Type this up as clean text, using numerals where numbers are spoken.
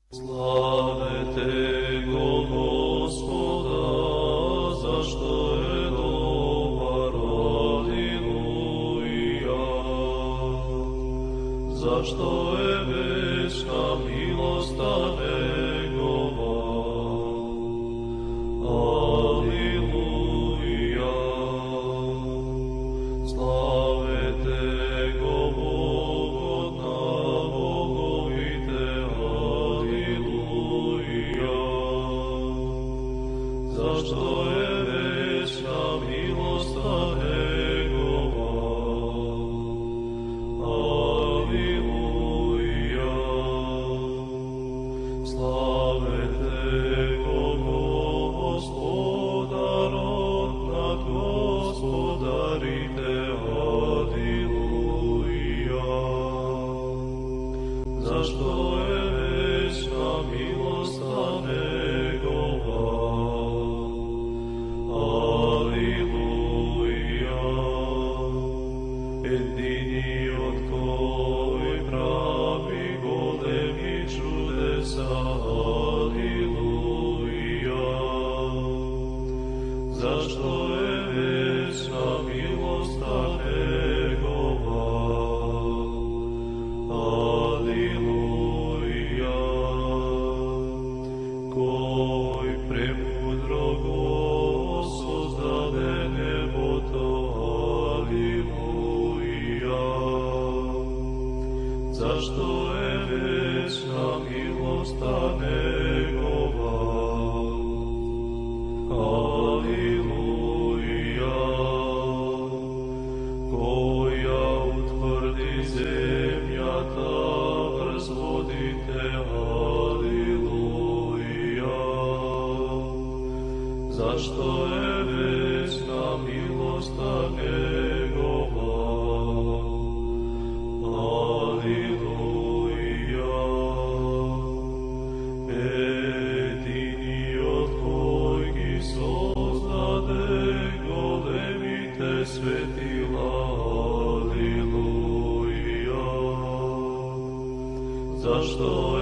Slavite go Gospoda, zašto je dobar, aliluja. Zašto je večna milosta njegova, aliluja. Slavite go Bogodna, bogovite, aliluja. Zašto je večna milosta njegova, aliluja. Slavite go Gospodarot nad gospodarite, aliluja. Zašto je večna milosta njegova, aliluja. Jedini od koji pravi golemi čudesa, aliluja. Zašto je večna milosta njegova, aliluja. Koji premudro sozdade nebo to, aliluja. Zašto je večna milosta njegova, aliluja. Koja utvrdi zemlja ta, razvodite, aliluja. Zašto je večna milosta njegova, aliluja. Jedini od kojih sozdade golemite svetila, aliluja. Zašto